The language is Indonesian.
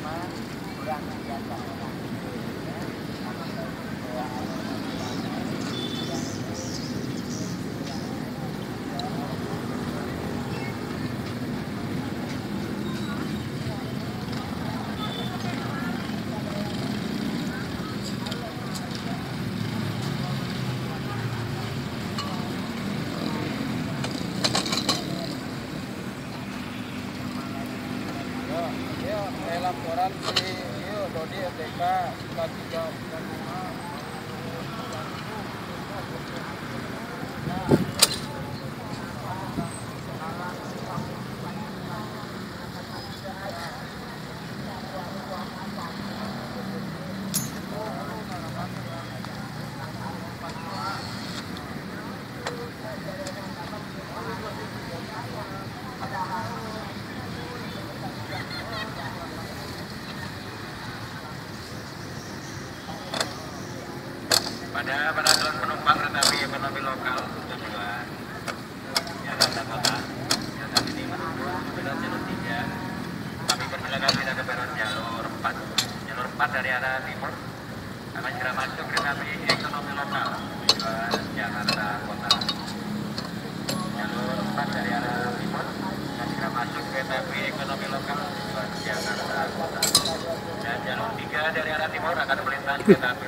laporan si Dodi FDK 335. Pada calon penumpang kereta api ekonomi lokal tujuan Jakarta Kota yang saat ini menuju belok jalur 3, kami persilakan tidak ke peron jalur 4. Jalur 4 dari arah timur akan segera masuk kereta api ekonomi lokal tujuan Jakarta Kota. Jalur 4 dari arah timur akan segera masuk kereta api ekonomi lokal tujuan Jakarta Kota. Dan jalur 3 dari arah timur akan melintas kereta api